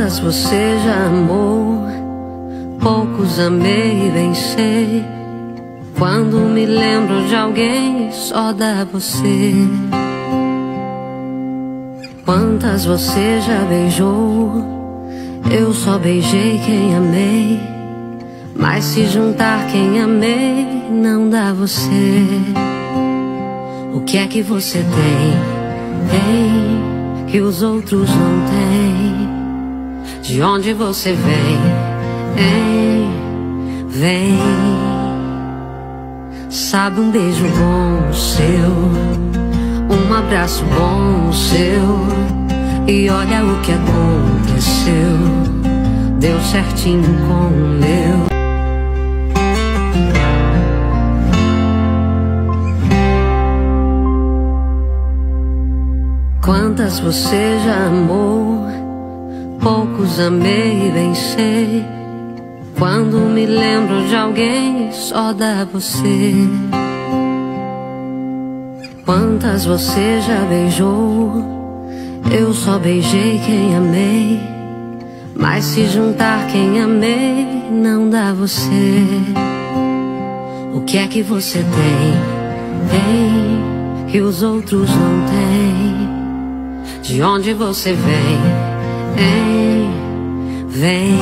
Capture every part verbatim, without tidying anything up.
Quantas você já amou, poucos amei e bem sei. Quando me lembro de alguém, só dá você. Quantas você já beijou, eu só beijei quem amei. Mas se juntar quem amei, não dá você. O que é que você tem, tem, que os outros não têm? De onde você vem, hein, vem. Sabe, um beijo bom seu, um abraço bom seu, e olha o que aconteceu, deu certinho com o meu. Quantas você já amou, poucos amei e bem sei. Quando me lembro de alguém, só dá você. Quantas você já beijou, eu só beijei quem amei. Mas se juntar quem amei, não dá você. O que é que você tem, tem, que os outros não têm? De onde você vem, hein, vem.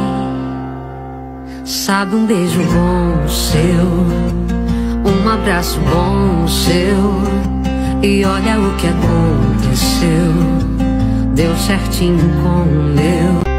Sabe, um beijo bom seu, um abraço bom seu, e olha o que aconteceu, deu certinho com o meu.